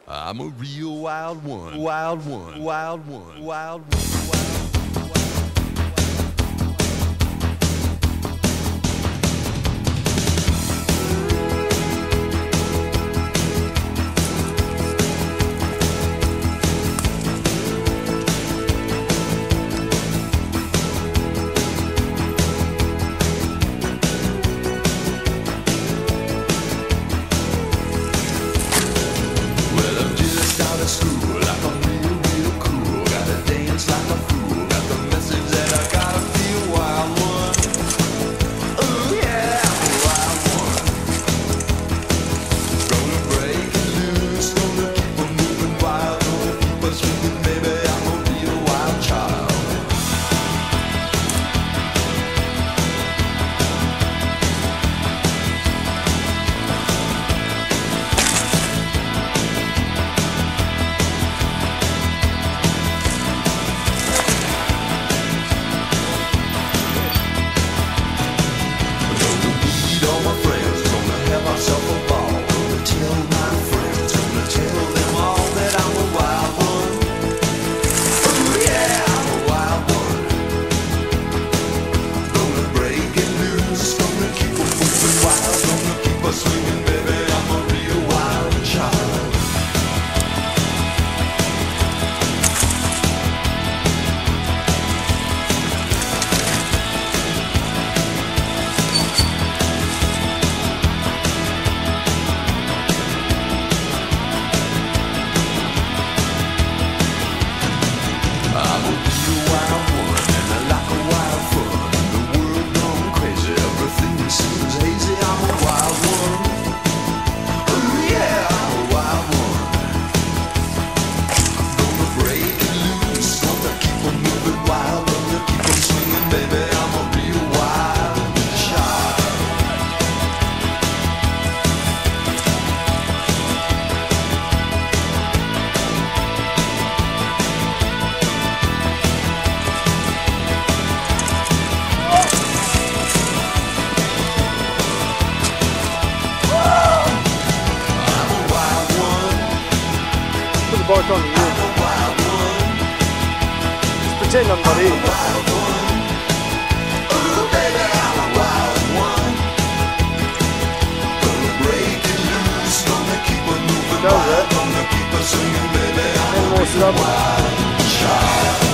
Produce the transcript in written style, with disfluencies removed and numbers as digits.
I'm a real wild one, wild one, wild one, wild one, wild one. School, like I'm real, real cool. Gotta dance like a fool. Got the message that I gotta feel wild one. Ooh yeah, I'm a wild one. Gonna break it loose, gonna keep 'em moving wild, gonna keep us swinging, baby. I'm a real wild child. Bike on the wheel. Just pretend I'm not here. Does it? And more stubborn.